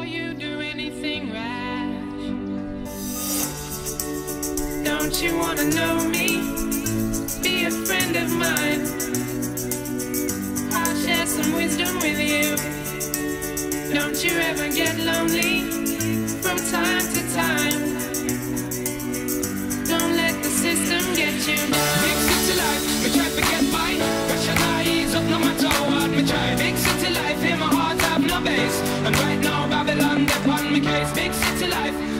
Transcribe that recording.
you do anything rash. Don't you wanna know me? Be a friend of mine. I'll share some wisdom with you. Don't you ever get lonely from time to time. Don't let the system get you down. Big city life, me try to get mine. Pressure not ease up no matter how hard me try. Big city life, in my heart have no base. And right now Babylon, they on me case. Big city life.